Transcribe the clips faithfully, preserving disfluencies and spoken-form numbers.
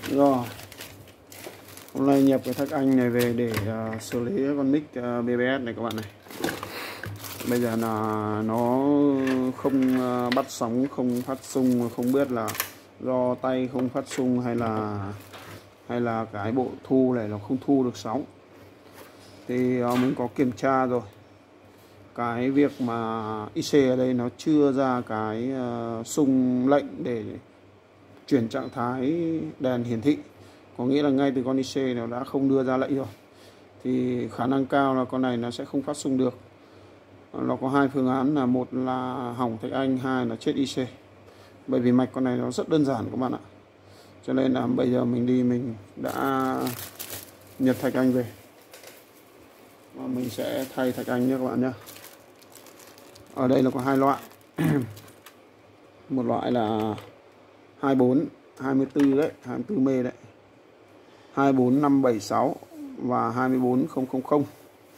Rồi, hôm nay nhập cái thạch anh này về để uh, xử lý con mic uh, bê bê ét này các bạn này. Bây giờ là nó không uh, bắt sóng, không phát xung, không biết là do tay không phát xung hay là hay là cái bộ thu này nó không thu được sóng. Thì uh, mình có kiểm tra rồi. Cái việc mà i xê ở đây nó chưa ra cái uh, xung lệnh để chuyển trạng thái đèn hiển thị, có nghĩa là ngay từ con i xê nó đã không đưa ra lệnh rồi, thì khả năng cao là con này nó sẽ không phát xung được. Nó có hai phương án, là một là hỏng thạch anh, hai là chết i xê. Bởi vì mạch con này nó rất đơn giản các bạn ạ. Cho nên là bây giờ mình đi mình đã nhập thạch anh về và mình sẽ thay thạch anh nhé các bạn nhé. Ở đây là có hai loại. Một loại là hai mươi bốn, hai mươi tư đấy, hai mươi tư mê đấy, hai mươi bốn năm bảy sáu và hai mươi bốn không không không.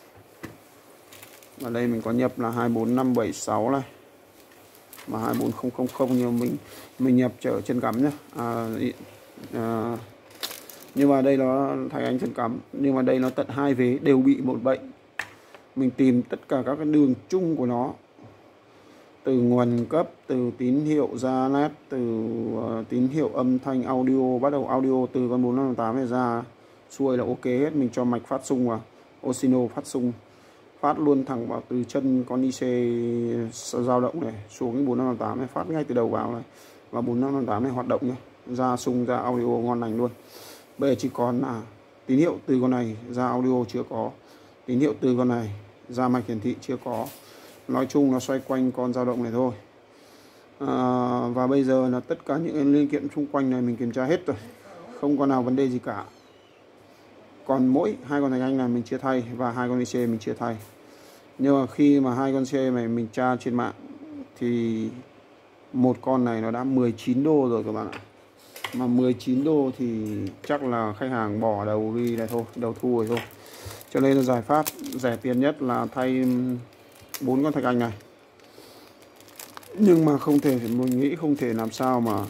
Và đây mình có nhập là hai mươi bốn năm bảy sáu này và hai mươi bốn không không không, nhưng mình mình nhập chở chân cắm nhá. À, à, nhưng mà đây nó thạch anh chân cắm, nhưng mà đây nó tận hai vế đều bị một bệnh. Mình tìm tất cả các cái đường chung của nó, từ nguồn cấp, từ tín hiệu ra led, từ uh, tín hiệu âm thanh audio, bắt đầu audio từ con bốn năm tám này ra xuôi là ok hết. Mình cho mạch phát xung vào Osino, phát xung phát luôn thẳng vào từ chân con i xê dao động này xuống cái bốn năm tám này, phát ngay từ đầu vào này, và bốn năm tám này hoạt động nhé, ra xung ra audio ngon lành luôn. Bây giờ chỉ còn là tín hiệu từ con này ra audio chưa có, tín hiệu từ con này ra mạch hiển thị chưa có. Nói chung nó xoay quanh con dao động này thôi. À, và bây giờ là tất cả những linh kiện xung quanh này mình kiểm tra hết rồi, không có nào vấn đề gì cả. Còn mỗi hai con thạch anh này mình chưa thay và hai con i xê mình chưa thay. Nhưng mà khi mà hai con xe này mình tra trên mạng thì một con này nó đã mười chín đô rồi các bạn ạ. Mà mười chín đô thì chắc là khách hàng bỏ đầu đi này thôi, đầu thu rồi thôi. Cho nên là giải pháp rẻ tiền nhất là thay bốn con thạch anh này. Nhưng mà không thể, mình nghĩ không thể làm sao mà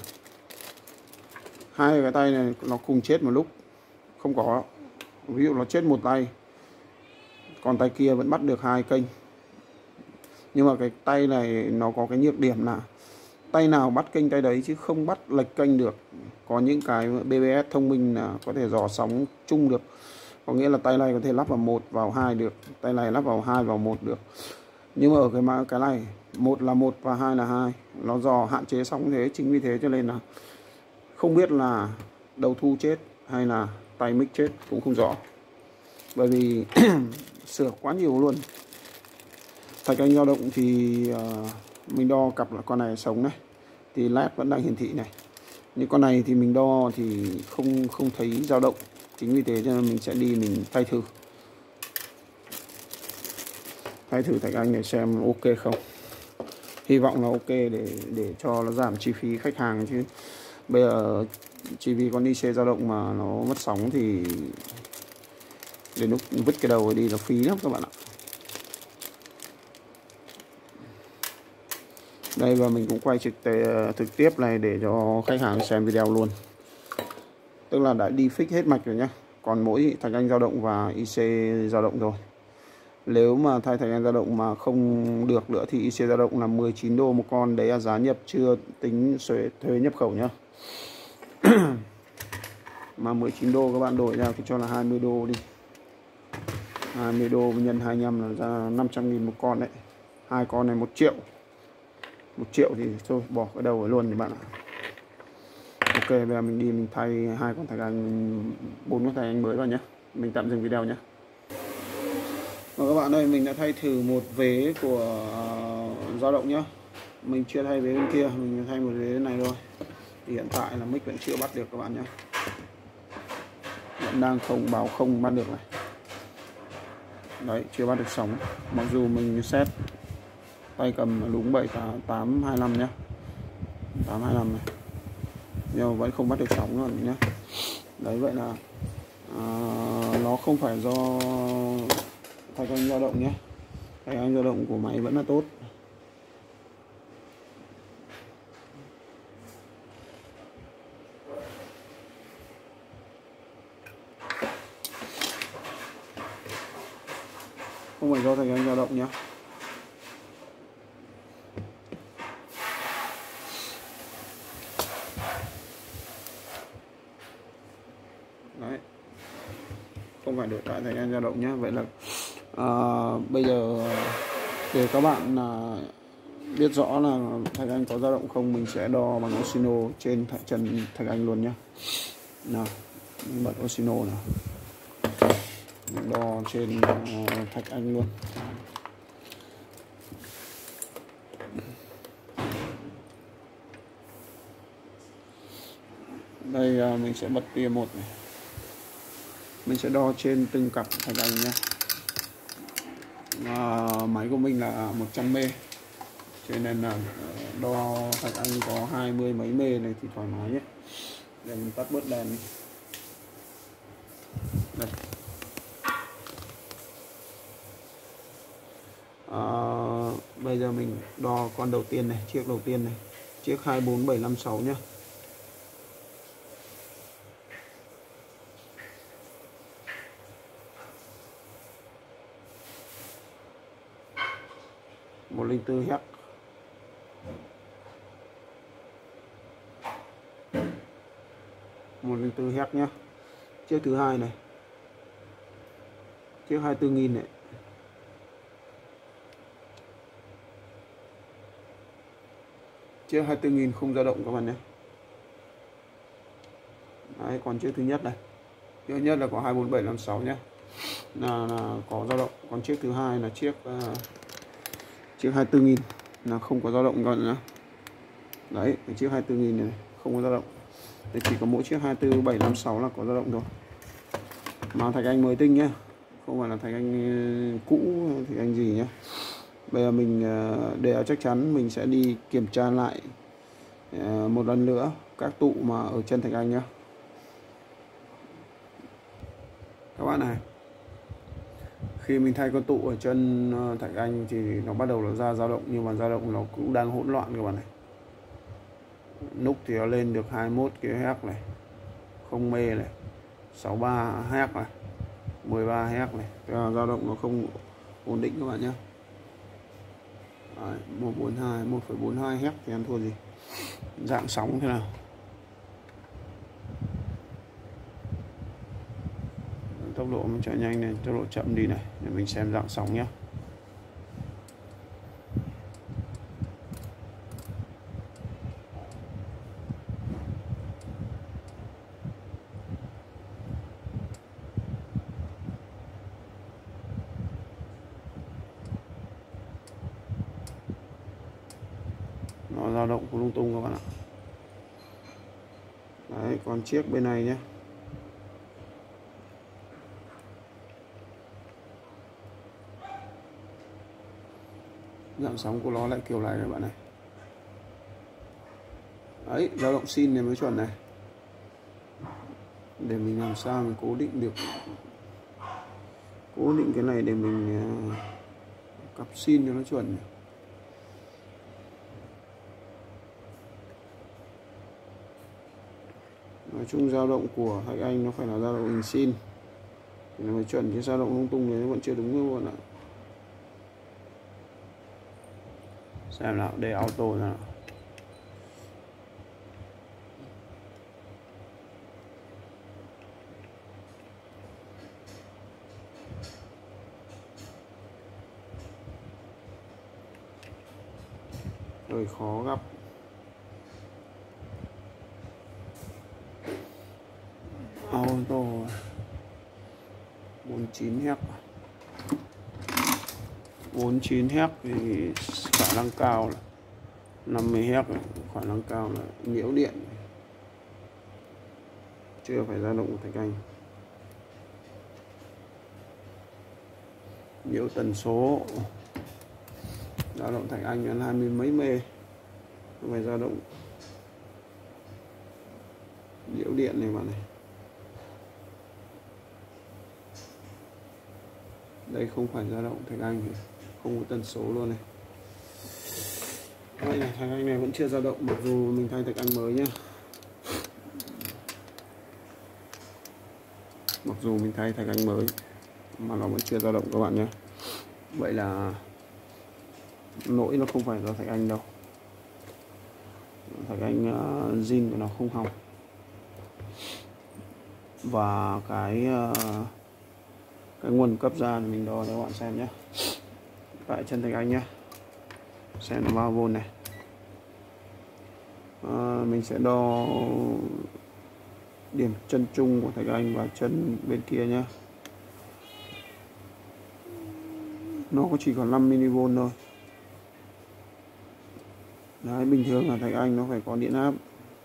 hai cái tay này nó cùng chết một lúc, không có. Ví dụ nó chết một tay, còn tay kia vẫn bắt được hai kênh. Nhưng mà cái tay này nó có cái nhược điểm là tay nào bắt kênh tay đấy chứ không bắt lệch kênh được. Có những cái bê bê ét thông minh là có thể dò sóng chung được, có nghĩa là tay này có thể lắp vào một vào hai được, tay này lắp vào hai vào một được. Nhưng mà ở cái cái này một là một và hai là hai, nó dò hạn chế sóng thế. Chính vì thế cho nên là không biết là đầu thu chết hay là tay mic chết cũng không rõ, bởi vì sửa quá nhiều luôn. Thạch anh dao động thì uh, mình đo cặp là con này sống này thì led vẫn đang hiển thị này, nhưng con này thì mình đo thì không không thấy dao động. Chính vì thế cho nên mình sẽ đi mình thay thử thay thử thạch anh để xem ok không. Hy vọng là ok để để cho nó giảm chi phí khách hàng, chứ bây giờ chỉ vì con i xê dao động mà nó mất sóng thì đến lúc vứt cái đầu đi nó phí lắm các bạn ạ. Đây, và mình cũng quay trực tế, trực tiếp này để cho khách hàng xem video luôn. Tức là đã đi fix hết mạch rồi nhá, còn mỗi thạch anh dao động và i xê dao động rồi. Nếu mà thay thạch anh dao động mà không được nữa thì i xê dao động là mười chín đô một con. Đấy là giá nhập chưa tính thuế nhập khẩu nhá. Mà mười chín đô các bạn đổi ra thì cho là hai mươi đô đi, hai mươi đô nhân hai mươi lăm là ra năm trăm nghìn một con đấy. Hai con này một triệu. Một triệu thì thôi bỏ cái đầu luôn thì bạn ạ. Ok, bây giờ mình đi mình thay hai con thạch anh, bốn con thạch anh mới vào nhé. Mình tạm dừng video nhé. Và các bạn ơi, mình đã thay thử một vế của uh, dao động nhá. Mình chưa thay vế bên kia, mình thay một vế này thôi. Thì hiện tại là mic vẫn chưa bắt được các bạn nhé. Vẫn đang không báo không bắt được này. Đấy, chưa bắt được sóng. Mặc dù mình set tay cầm đúng bảy tám hai lăm nhé, tám hai lăm này, nhưng mà vẫn không bắt được sóng luôn nhé. Đấy, vậy là à, nó không phải do thạch anh dao động nhé. Thạch anh dao động của máy vẫn là tốt. không phải do thạch anh dao động nhá. Đấy, không phải được tại thạch anh dao động nhá. Vậy là à, bây giờ để các bạn à, biết rõ là thạch anh có dao động không, mình sẽ đo bằng Oxino trên thạch chân thạch anh luôn nhá. Nào, mình bật Oxino nào, mình đo trên uh, thạch anh luôn. Đây uh, mình sẽ bật tia một này, mình sẽ đo trên từng cặp thạch anh nhé. Uh, máy của mình là một trăm mê, cho nên là đo thạch anh có hai mươi mấy mê này thì thoải mái nhé. Để mình tắt bớt đèn đi. Đây. À, bây giờ mình đo con đầu tiên này, chiếc đầu tiên này, chiếc hai bốn bảy năm sáu nhá. một không bốn Hz. một không bốn Hz nhá. Chiếc thứ hai này, chiếc hai mươi tư nghìn này. Chiếc hai mươi tư nghìn không dao động các bạn nhé. Đấy, còn chiếc thứ nhất này, chiếc thứ nhất là có hai bốn bảy năm sáu nhé, là, là có dao động. Còn chiếc thứ hai là chiếc uh, chiếc hai mươi tư nghìn là không có dao động các bạn nhé. Đấy, cái chiếc hai mươi tư nghìn này không có dao động. Thì chỉ có mỗi chiếc hai mươi tư bảy năm sáu là có dao động thôi. Mà thạch anh mới tinh nhá, không phải là thạch anh cũ thạch anh gì nhá. Bây giờ mình để chắc chắn mình sẽ đi kiểm tra lại một lần nữa các tụ mà ở chân thạch anh nhá. Các bạn này, khi mình thay con tụ ở chân thạch anh thì nó bắt đầu là ra dao động, nhưng mà dao động nó cũng đang hỗn loạn các bạn này. Nút thì nó lên được hai mươi mốt ki lô héc này, không mê này, sáu mươi ba héc này, mười ba héc này. Dao động nó không ổn định các bạn nhé. một bốn hai, một phẩy bốn hai héc thì ăn thua gì. Dạng sóng thế nào. Tốc độ mình chạy nhanh này, tốc độ chậm đi này, để mình xem dạng sóng nhé. Nó dao động lung tung các bạn ạ. Đấy, còn chiếc bên này nhé. Dạng sóng của nó lại kiểu này các bạn này. Đấy, dao động sin này mới chuẩn này. Để mình làm sao mình cố định được, cố định cái này để mình uh, cặp sin cho nó chuẩn này. Nói chung dao động của thạch anh nó phải là dao động hình sin thì nó mới chuẩn, chứ dao động lung tung này nó vẫn chưa đúng luôn ạ. Xem nào, để auto ra nào. Rồi khó gặp. Auto bốn mươi chín héc, bốn mươi chín héc thì khả năng cao là năm mươi héc, khả năng cao là nhiễu điện, chưa phải dao động của thạch anh. Nhiễu tần số, dao động thạch anh là hai mươi mấy mê, không phải dao động nhiễu điện này bạn này. Đây không phải dao động thạch anh, không có tần số luôn này. Đây này, thạch anh này vẫn chưa dao động mặc dù mình thay thạch anh mới nhá. Mặc dù mình thay thạch anh mới mà nó vẫn chưa dao động các bạn nhé. Vậy là lỗi nó không phải do Thạch Anh đâu, Thạch Anh uh, zin của nó không hỏng. Và cái uh, cái nguồn cấp ra thì mình đo cho các bạn xem nhé. Tại chân Thạch Anh nhé, xem là bao vôn này. À, mình sẽ đo điểm chân trung của Thạch Anh và chân bên kia nhé. Nó có chỉ còn năm mi-li-vôn thôi. Đấy, bình thường là Thạch Anh nó phải có điện áp,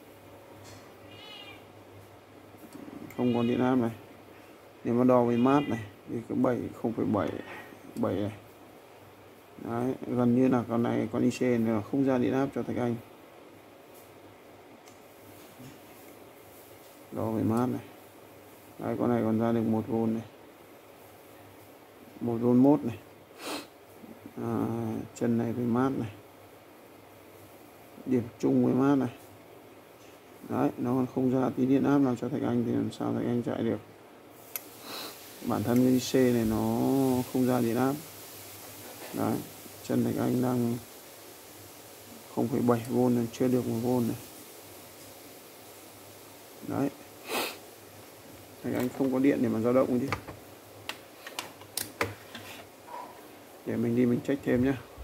không có điện áp này. Nếu mà đo với mát này thì có bảy, không phẩy bảy, bảy này. Đấy, gần như là con này, con i xê này là không ra điện áp cho Thạch Anh. Đo với mát này. Đấy, con này còn ra được một vôn này, một vôn mốt này. À, chân này với mát này, điểm chung với mát này. Đấy, nó còn không ra tí điện áp nào cho Thạch Anh thì làm sao Thạch Anh chạy được. Bản thân cái i xê này nó không ra điện áp. Đấy, chân Thạch Anh đang không phẩy bảy vôn này, chưa được một vôn này. Đấy, Thạch Anh không có điện để mà dao động chứ. Để mình đi mình check thêm nhé.